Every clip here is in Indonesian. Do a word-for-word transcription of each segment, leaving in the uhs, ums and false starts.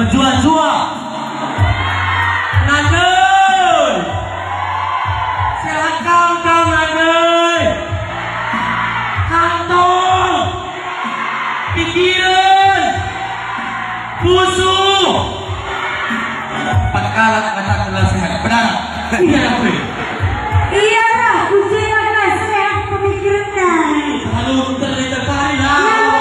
berjuang-juang. Nandoy, sehat kau Nandoy. Kantong, pikiran, musuh. Pagkalat katakanlah sehat. Benar? Iya, Bro. Iya lah, kucing adalah sehat pemikirannya. Kalau terlihat kali lah.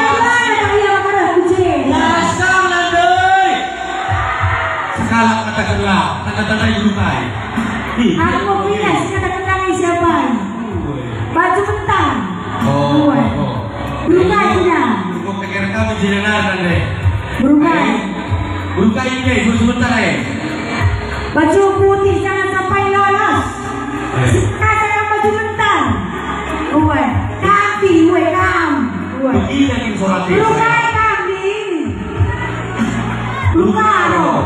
Kalau katakanlah tanda-tanda lukai. Aku mau pindah kata-katanya siapa? Baju mentang. Oh, oh, oh. Lukainya. Kau kira kamu jenengan deh. Lukai. Lukai ini itu sebentar eh. Baju putih jangan sampai lolos. Kata yang baju mentang. Gue, kambing gue kam. Begini yang sholat itu. Lukai kambing. Lukai loh.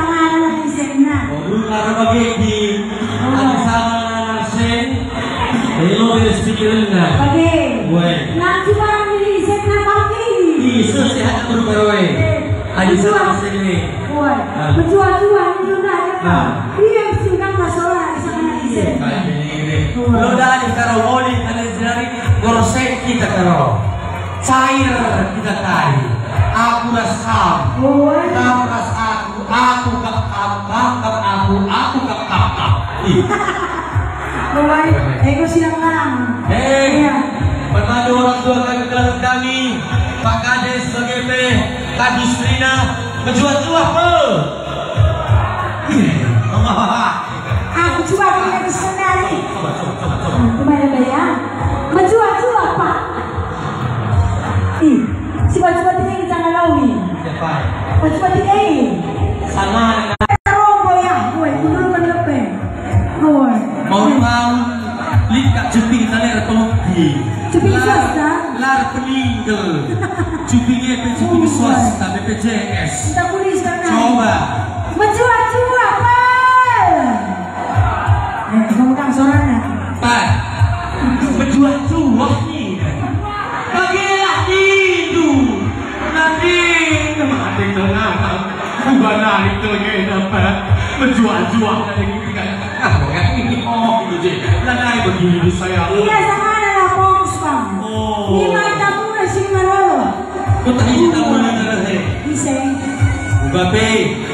Karena bagi di ada sama sen, hello dari speakernya. Bagi, gue. nanti barang ini sen apa ini? Iya, sehat terus berwe. Ada sama sen ini. Gue, berjuang-juang itu dah. Iya, sudah masalah sama sen. Kalau dah ada karo oli, ada jari gorosek kita karo, cair kita kari. Aku rasa, kamu rasa aku, aku kap kap kap kap aku, aku kap kap kap. Boy, ego silang lang. Hei, permadu orang tua kami telah kami, Pak Kades sebagai P, Kadis Rina, menjual-jual pe. Aku coba punya kesenari. Coba, coba, coba, coba. Gimana ya? Menjual-jual Pak. Ih, coba-coba ini kita ngalawi. Siapa? Coba ini. Sama. Rombo ya, gue dulu kan lebih. Gue. Mau tahu lihat jeping tadi retompi. Jeping swasta. Lar peninggal. Jepingnya P J swasta B P J S. Kita tulis karena. Coba. Menjual-jual Pak. Eh, kamu kan sorangan. Pak. Menjual-jual nih. Bagilah itu. Nanti nanti tenang. Bukan nalik lagi dapat menjual-jual dari ini kan. Oh, ini oh itu je. Nanti begini saya. Iya sama adalah pons Bang. Oh. Lima tamu nasi marolo. Kau tak ingin tahu mana saya? Bisa. Babe.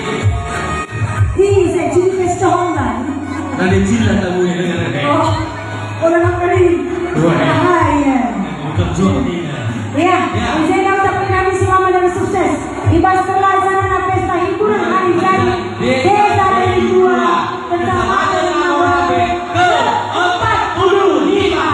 Bisa jadi restoran kan. Nanti cila tamu yang dengar saya. Oh, orang nak kari. Ah iya. Untuk jual ni. Ya, saya nak ucapkan kami selamat dan sukses. Ibas terlaksana pesta hiburan hari jadi Desa dari dua bersama dengan nomor ke empat puluh lima.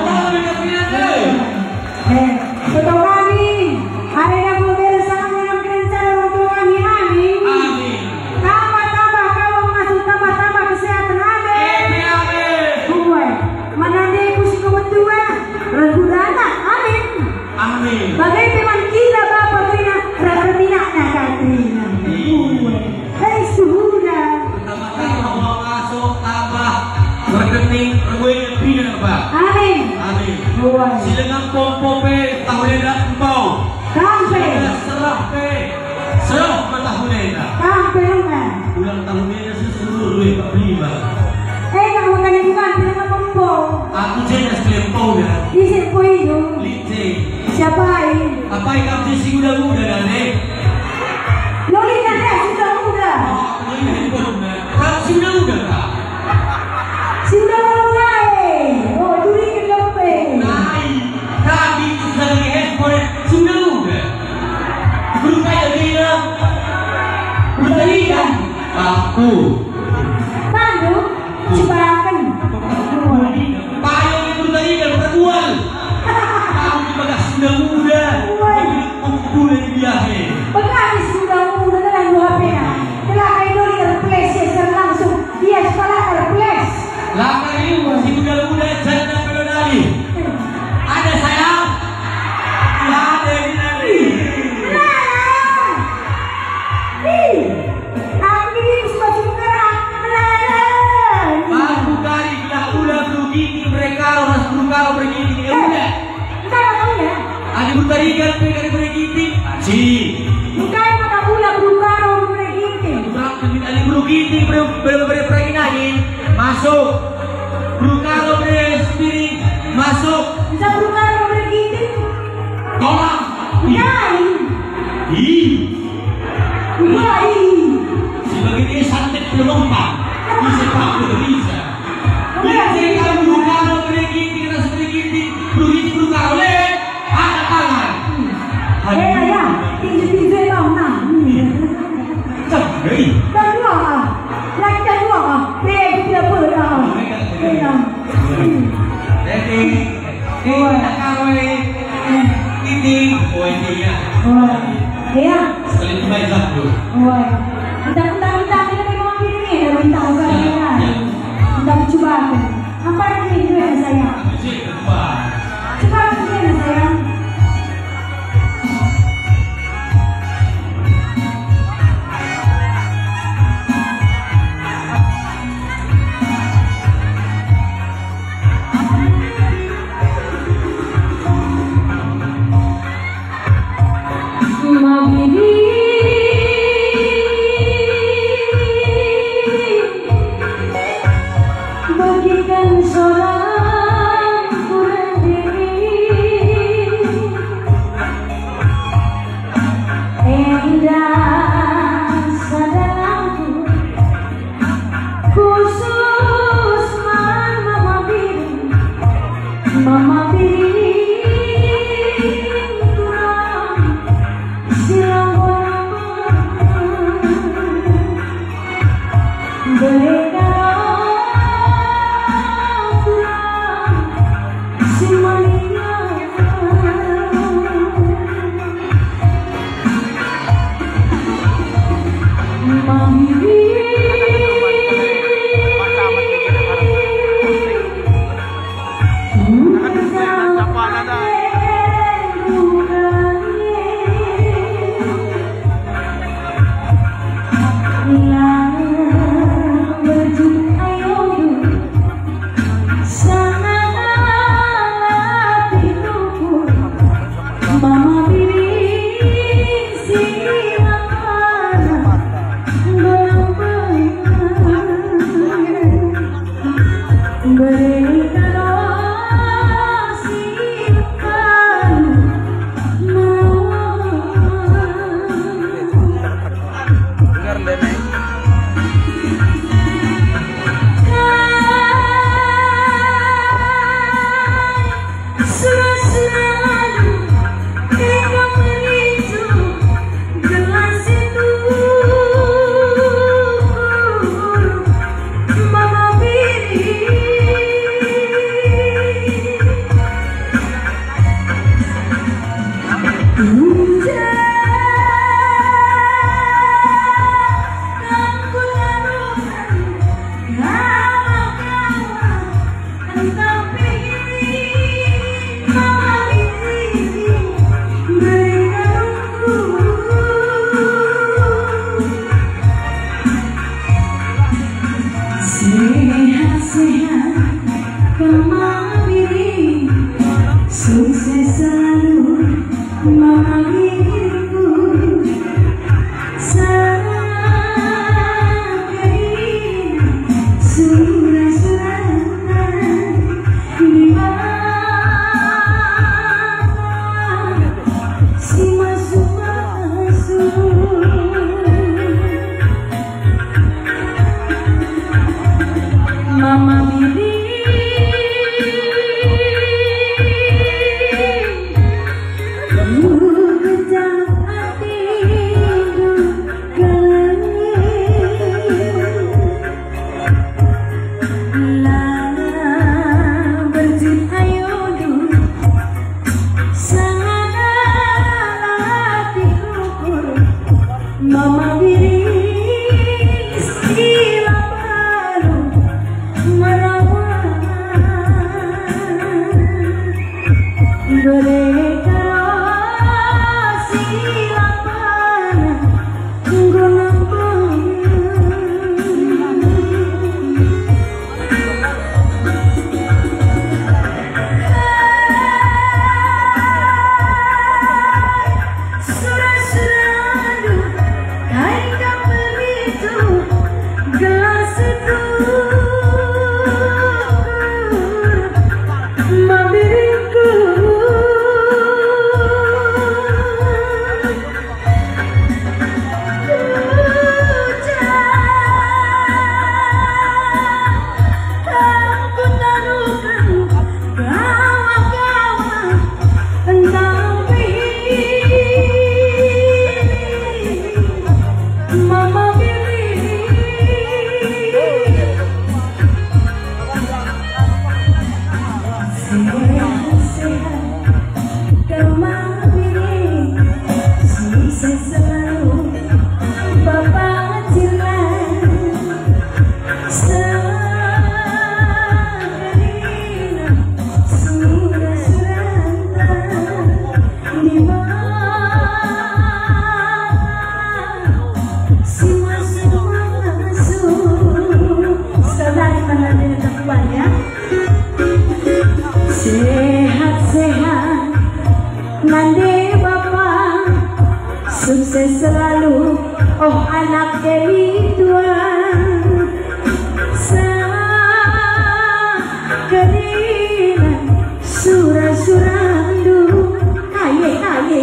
Eh, betul kami. Hari yang berbeda sangat menyenangkan rencana orang tua kami. Amin. Amin. Tambah-tambah kau masuk tambah-tambah kesehatan. Amin. Amin. Gue, mana dia pusing kebetua? Regudana. Amin. Amin. Bagai teman kita Bapak Rina, Raminaknya Katrina. Hei suhuda. Pertama-tama Allah masuk tambah rekening perwira pina Pak. Amin. Amin. Gue. Silengan pompope tahunnya empau. Kampe. Serah pe. Serah matahunnya. Kampe lunga. Ulang tahunnya seseluruh Pak Prima. Eh kamu kan yang bukan pindah pompo. Aku jelas kelempau ya. Isi poido. Lite. Siapa ini? Apa yang kamu si muda-muda dan eh? Loli kan ya sudah muda. Oh, ini handphone. Kamu si muda-muda kak? Sudah mulai. Oh curi ke kampe. Naik. Kami sudah lagi handphone. Si muda-muda. Berupaya dia. Bertanya. Aku. Pandu. Cipakan. Payung itu tadi kan perempuan. Kamu dibagas muda-muda. Aku lagi biahe. Pagkakis sudah muda na lang dua pena. Kala kayo doli replace ya langsung. Dia pala replace. Laka ini masih muda-muda janda pedonali. Ada sayang. Ya ada ini nanti. Melarang. Ih. Aku ini sepatu gerak. Melarang. Aku kari lah udah begini mereka harus berukar begini. Ya udah. Entar kamu ya. Ada bertarikan mereka begini. Aci. Bukan maka ulah berukaro mereka. Ginting berperangin masuk. Brukalo berspiring masuk. Bisa Brukalo berginting. Tolong. Yai. Ih. Yai. Sebagai dia santet pelompat. Bisa tak bisa. Bisa kalau Brukalo berginting rasa berginting. Brugit Brukalo le. Ada tangan. Eh ya, tinggi-tinggi bang nah. Hei. Dan dua ah. Lagi dan dua ah. Beg tidak boleh ah. Jadi, ini nak kawin ini, oh ini ya. Oh, iya. Sekali itu baik satu. Oh, kita kita kita kita memang ini ya, minta bukan ya. Kita coba. Apa yang ini ya saya? Coba. Coba ini saya. Bagikan seorang kurang diri indah sadarku khusus mama biri mama biri kurang silang mereka Mama biring silakan berikan silakan dengar nenek selalu sehat-sehat kau pilih, sukses selalu Bapak Jilan. Sabarina sudah seranta di bawah semua-semua masuk. Saudari mengambil ketuanya. Sehat-sehat nande Bapak, sukses selalu oh anak dari dua. Sabarina surah-surandu aye aye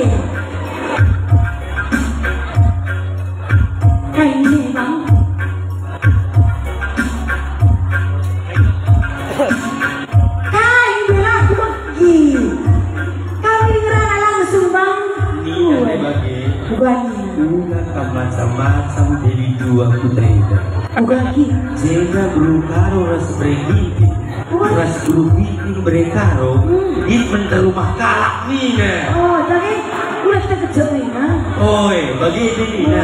aye bang. Macam-macam dari dua putri. Ugaki. Jika berukaro ras bergigi, ras bergigi berkaro, it menterumah kalak ni na. Oh, tapi udah kita kejauh na. Oi, bagi ini na.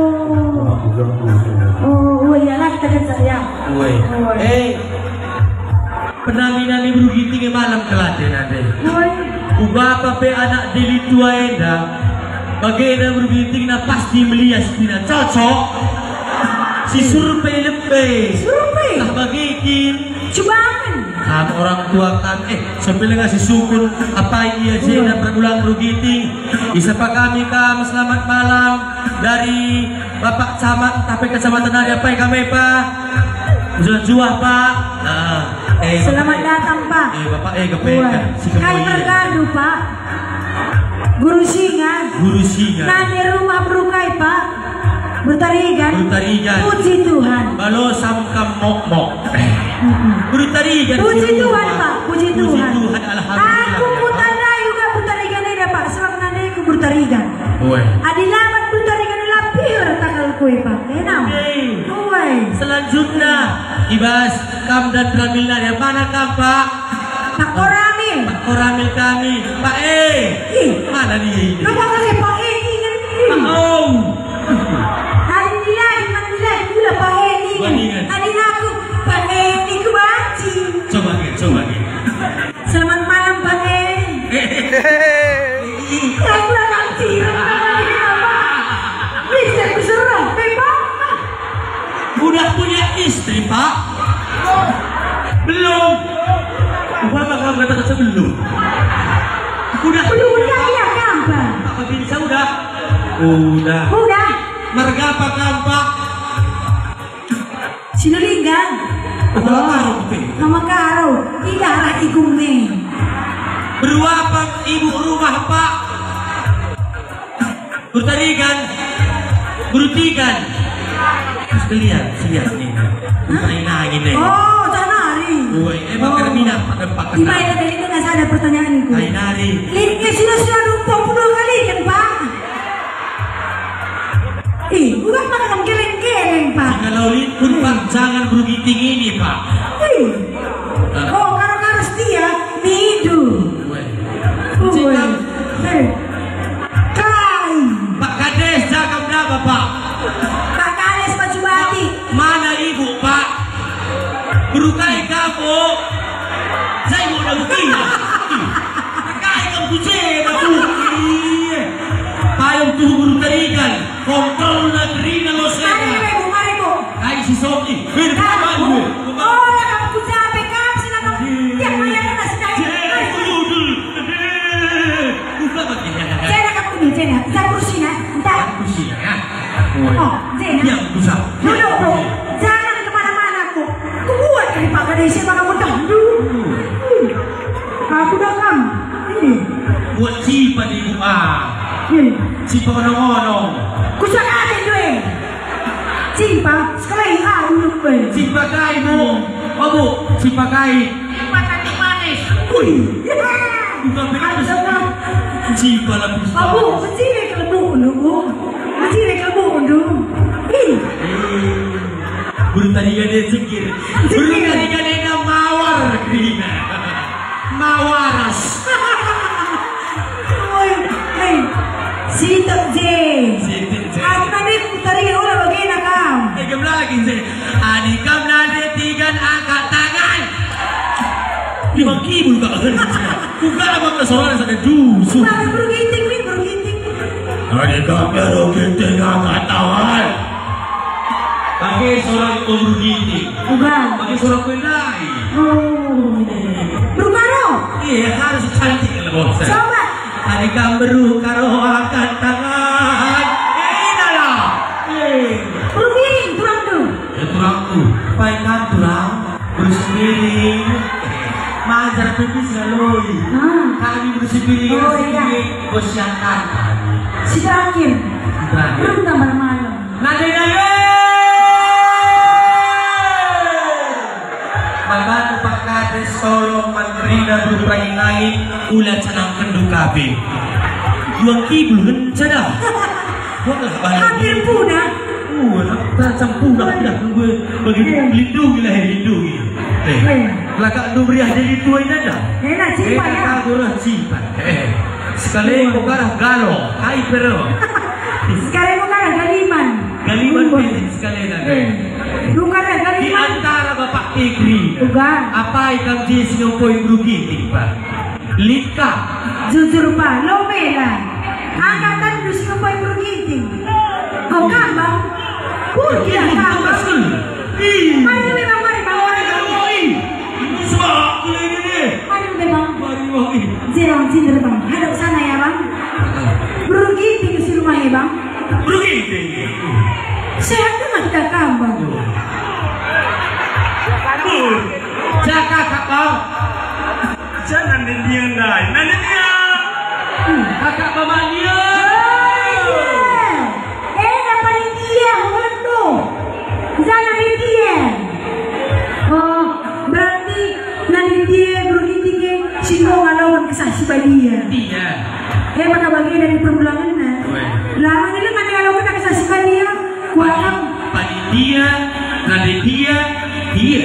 Oh, oh iyalah kita kejauh ya. Oi, eh, penami-nami bergigi malam kelaten ada. Oi, ubah pe anak deli tua enda. Bagaimana berbinting na pasti melihat sepina cocok si survei lebih survei tak bagikin cobaan kamu orang tua kan eh sampai ngasih sukun apa iya jena berulang berbinting bisa pak kami kam selamat malam dari Bapak Camat tapi kecamatan dari apa kami pak jual-jual pak nah, eh, selamat bapak, datang pak eh bapak eh kepengen si kali tergadu pak Guru Singa, Guru Singa. Nani rumah berukai Pak, bertarigan, bertarigan. Puji Tuhan. Balo samkam mok mok. Bertarigan. Puji Tuhan Pak, puji Tuhan. Puji Tuhan, alhamdulillah. Aku putana juga bertarigan ini Pak, sebab Nani aku bertarigan. Woi. Adilamat bertarigan ini lapir takal kue Pak. Enam. Woi. Selanjutnya, Ibas Kam dan Pramilna yang mana kam Pak? Pak Koramil. Pak Koramil kami. Pak E. Mana nih? Kenapa kasih Pak E ini? Pak Om. Hari ini lagi, mati lagi pula Pak E ini. Hari aku Pak E ini kebanci. Coba gini, coba gini. Selamat malam Pak E. Aku lah nanti. Istri aku serah, Pak. Udah punya istri Pak? Belum. Bapak kamu kata sebelum. Udah. Belum ya gampang. Apa bisa udah? Udah. Udah. Marga apa kampak? Sinulinggan. Oh, Mama Karo. Tidak lagi gumeng. Berapa ibu rumah Pak? Bertarigan. Berutikan. Sekalian, sekalian ini. Main angin deh. Oh, Janari. Woi, emang kan minat pada Pak. Di mana tadi itu nggak ada pertanyaanku. Main hari. Linknya sudah sudah lupa puluh kali kan Pak? Ih, bukan makan geleng-geleng Pak. Kalau lin pun Pak jangan begitu ini Pak. Ih. Oh, karena setia nidu. Woi. Woi. Eh. Kai. Pak Kades jaga berapa Pak? Pak Kades Pak Cubati. Mana ibu Pak? Berukai kamu. Saya mau udah bukti. Kai kamu kucing aku. Payung tuh berutarikan. Kontrol negeri nalo saya. Mari ibu, mari ibu. Kai si Soki. Kamu. Oh, ya kamu kucape kamu sih nak. Tiap hari ada sedang. Buka begini. Saya nak kamu ini, saya. Saya kursi nak. Entar. Kursi ya. Oh, Zena. Ya, bisa. Duduk, bro. Jangan kemana-mana aku. Kuat kali Pak Kades, saya bakal mudah. Duduk. Aku dah kam. Ini. Buat cipa di ibu ah. Ini. Cipa onong-onong. Kusakatin gue. Cimpa, sekali ah dulu gue. Cipa kai bu. Oh bu, cipa kai. Cimpa cantik manis. Wih. Bukan begitu. Cipa lapis. Abu, kecil kelebu dulu. Kecil kelebu dulu. Ih. Buru tadi dia cekir. Buru tadi dia mawar. mawaras. Uy, hey, Sitok J. Sitok J. At tadi tadi ulah bagay na kam. Eh, gam lagi sih. Adikam nade tigan angkat tangan. Limang kibul ka. Buka apa kesoalan sa dusu. Bakit bro ginting, Win? Bro ginting. Adikam pero ginting angkat tangan. Pakai seorang umur ginting. Bukan. Pakai seorang penai. Oh. Bro Karo. Iya, harus cantik lah bos. Coba. Adikam beru karo angkat tangan. Eh, nala. Eh. Bro Giring, turang tuh. Ya turang tuh. Paikan turang. Bersih piring. Majar pipis lalui. Ah. Kami bersih piring. Oh, iya. Bos yang kan. Si terakhir. Terakhir. Belum tambah malam. Nade nade. Membantu Pak Kades tolong menteri dan dupai naik ulat senang kendu kabe. Dua kibul kan sada. Wah, Hampir punah. Uh, tak sempurna dah gue bagi lindungi lah lindungi. Eh, lakak du beriah dari tuai nada. Enak Eh, cipa ya. kakak gurah cipat. Eh, sekali kau karah galo, kai pero. Sekarang mo kan galiman. Galiman pilih sekali lagi. Bukan Di galiman. antara Bapak Tikri, Bukan. apa ikan jis nyopoi berugi Pak? Lika. Jujur pa, lomela. Angkatan dus ko pa yung giting. Oh, kambang. Puro kaya kambang. Ano yung memang mari bang mari bang? Sebab ini ni. Ano yung memang? Mari wangi. Zero, zero bang. Hadap sana ya bang. Bro giting si rumah ya bang. Berugi. Sehat dengan kita kambang. Jaga kakak. Jangan dia ngai. Nanti dia. Kakak mama dia. Eh, dapat dia, waduh. Jangan dia. Oh, berarti nanti dia berugi tiga sino ngalawan kesasi badia. Dia. Eh, maka bagian dari perbulangan nah. Lama nila mana ngalawan kesasi badia. Kuatang. Padi dia, nanti dia, dia.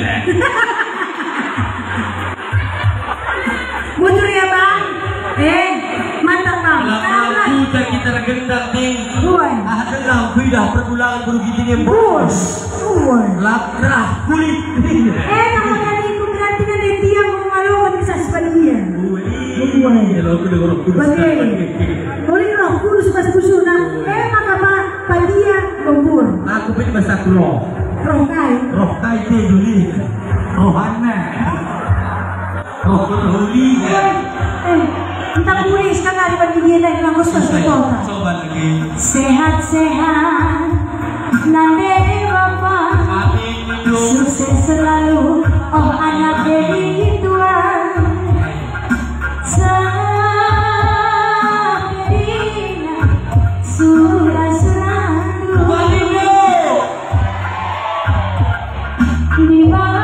Betul ya bang? Eh, mantap bang. Lama sudah kita gendang ting. Buan. Ada lah kuida perbulangan berugi tiga Bos. bos. Buan. Lakrah kulit. Eh, kamu tadi ikut berarti nanti dia mau ngalawan kesasi badia. Buan. Kalau aku dengar aku Bagai. Boleh roh kudus pas kusuna. Eh, maka pak badia gembur. aku pilih bahasa roh. Roh kai. Roh kai te duli. Rohana. Roh duli. Eh, entah boleh sekarang di bagi dia lagi nganggus pas kota. Coba lagi. Sehat-sehat, nande bapak, Amin hidup. sukses selalu, oh anak dari Tuhan. Sabarina, sudah selalu di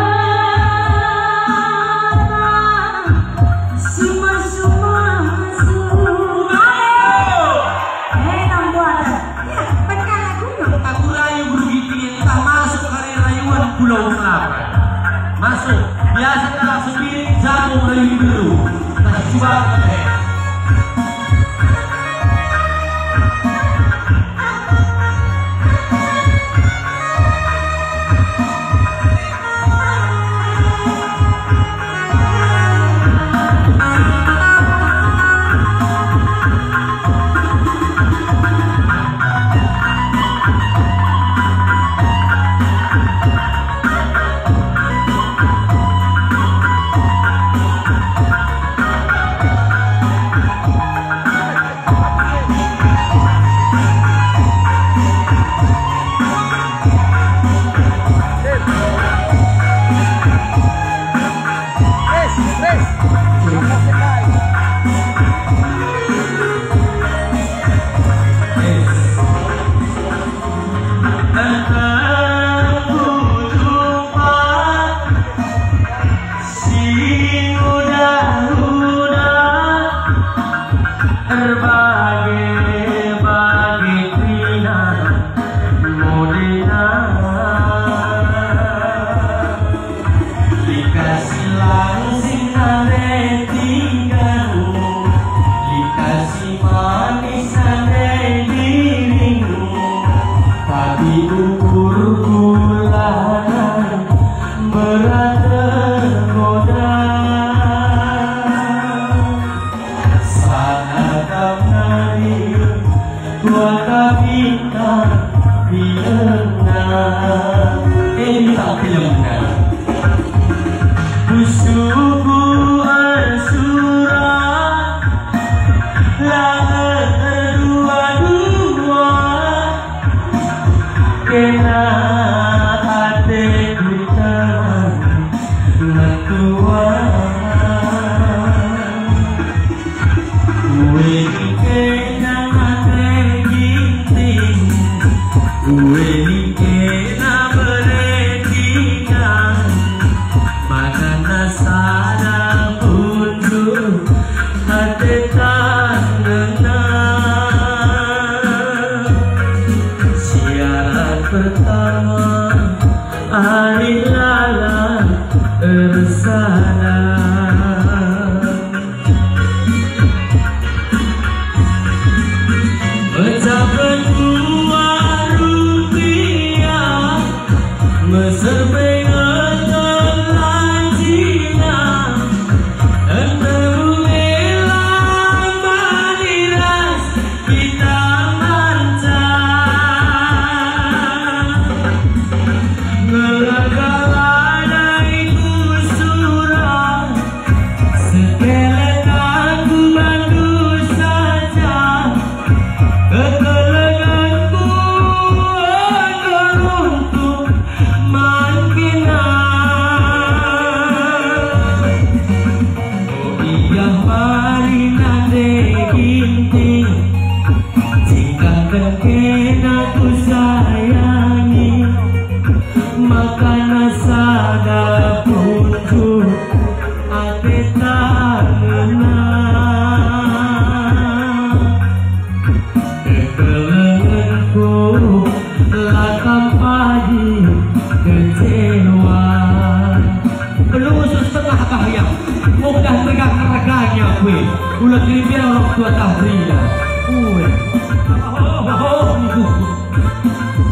mana semua semua semua. Eh, nambuat. Ya, benar aku dong. Aku rayu begitu entah masuk hari rayuan Pulau Kelapa. Masuk. Biasa tak langsung Siaran pertama hari lala bersana mencapai dua rupiah meserbai ngetelan Cina enteru elang maniras kita mancang ngelagalanai kusuran sekelet aku bantu saja kekelenganku akan untuk mankina. Oh iya mari nande ginting jika kena ku sayangi maka nasada punjuk ate tangenna kekelenganku lakam padi kecewa pelusur setengah kahya mudah tegang raganya gue ulah biar orang tua tahrila gue oh, oh, oh, oh.